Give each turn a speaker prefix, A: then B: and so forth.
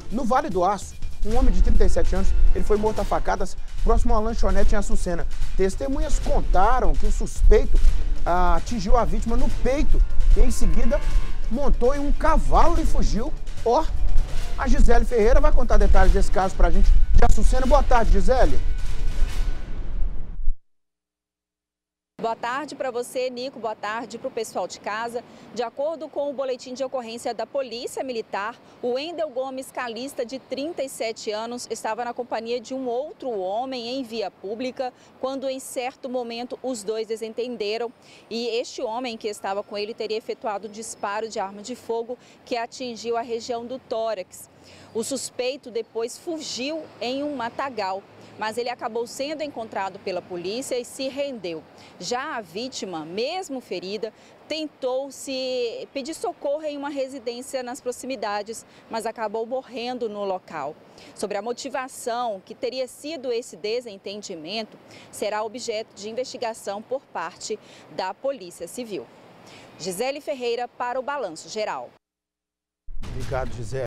A: No Vale do Aço, um homem de 37 anos, ele foi morto a facadas próximo a uma lanchonete em Açucena. Testemunhas contaram que o suspeito atingiu a vítima no peito e em seguida montou em um cavalo e fugiu. A Gisele Ferreira vai contar detalhes desse caso pra gente de Açucena. Boa tarde, Gisele.
B: Boa tarde para você, Nico. Boa tarde para o pessoal de casa. De acordo com o boletim de ocorrência da Polícia Militar, o Wendel Gomes Calista, de 37 anos, estava na companhia de um outro homem em via pública, quando em certo momento os dois desentenderam e este homem que estava com ele teria efetuado um disparo de arma de fogo que atingiu a região do tórax. O suspeito depois fugiu em um matagal, mas ele acabou sendo encontrado pela polícia e se rendeu. Já a vítima, mesmo ferida, tentou se pedir socorro em uma residência nas proximidades, mas acabou morrendo no local. Sobre a motivação que teria sido esse desentendimento, será objeto de investigação por parte da Polícia Civil. Gisele Ferreira para o Balanço Geral.
A: Obrigado, Gisele.